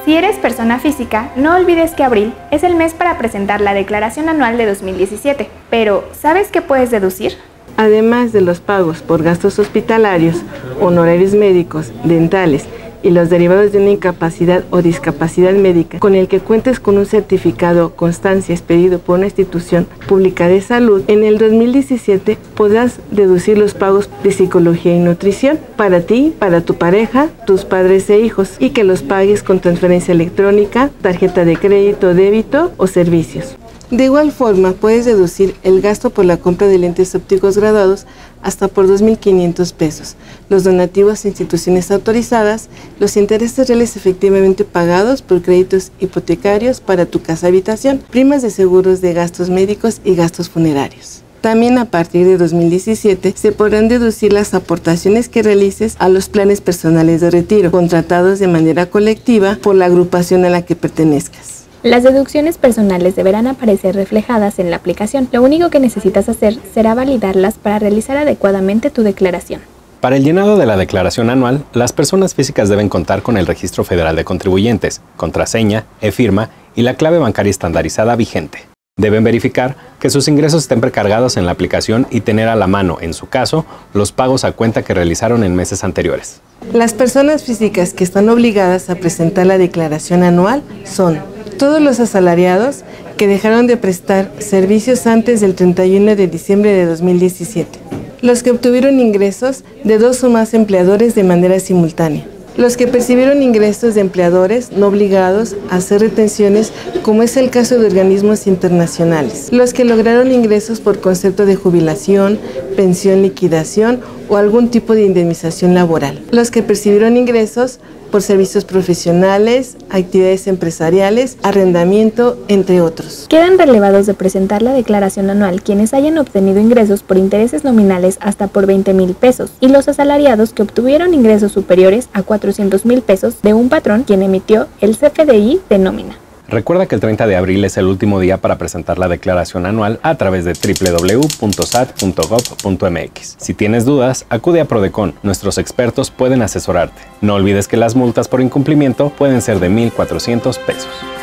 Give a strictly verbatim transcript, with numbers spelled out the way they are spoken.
Si eres persona física, no olvides que abril es el mes para presentar la declaración anual de dos mil diecisiete. Pero, ¿sabes qué puedes deducir? Además de los pagos por gastos hospitalarios, honorarios médicos, dentales y los derivados de una incapacidad o discapacidad médica con el que cuentes con un certificado o constancia expedido por una institución pública de salud, en el dos mil diecisiete podrás deducir los pagos de psicología y nutrición para ti, para tu pareja, tus padres e hijos, y que los pagues con transferencia electrónica, tarjeta de crédito, débito o servicios. De igual forma, puedes deducir el gasto por la compra de lentes ópticos graduados hasta por dos mil quinientos pesos, los donativos a instituciones autorizadas, los intereses reales efectivamente pagados por créditos hipotecarios para tu casa-habitación, primas de seguros de gastos médicos y gastos funerarios. También a partir de dos mil diecisiete se podrán deducir las aportaciones que realices a los planes personales de retiro, contratados de manera colectiva por la agrupación a la que pertenezcas. Las deducciones personales deberán aparecer reflejadas en la aplicación. Lo único que necesitas hacer será validarlas para realizar adecuadamente tu declaración. Para el llenado de la declaración anual, las personas físicas deben contar con el Registro Federal de Contribuyentes, contraseña, e-firma y la clave bancaria estandarizada vigente. Deben verificar que sus ingresos estén precargados en la aplicación y tener a la mano, en su caso, los pagos a cuenta que realizaron en meses anteriores. Las personas físicas que están obligadas a presentar la declaración anual son todos los asalariados que dejaron de prestar servicios antes del treinta y uno de diciembre de dos mil diecisiete, los que obtuvieron ingresos de dos o más empleadores de manera simultánea, los que percibieron ingresos de empleadores no obligados a hacer retenciones, como es el caso de organismos internacionales, los que lograron ingresos por concepto de jubilación, pensión, liquidación o algún tipo de indemnización laboral, los que percibieron ingresos por servicios profesionales, actividades empresariales, arrendamiento, entre otros. Quedan relevados de presentar la declaración anual quienes hayan obtenido ingresos por intereses nominales hasta por veinte mil pesos y los asalariados que obtuvieron ingresos superiores a cuatrocientos mil pesos de un patrón quien emitió el C F D I de nómina. Recuerda que el treinta de abril es el último día para presentar la declaración anual a través de doble u doble u doble u punto sat punto gov punto m x. Si tienes dudas, acude a Prodecon. Nuestros expertos pueden asesorarte. No olvides que las multas por incumplimiento pueden ser de mil cuatrocientos pesos.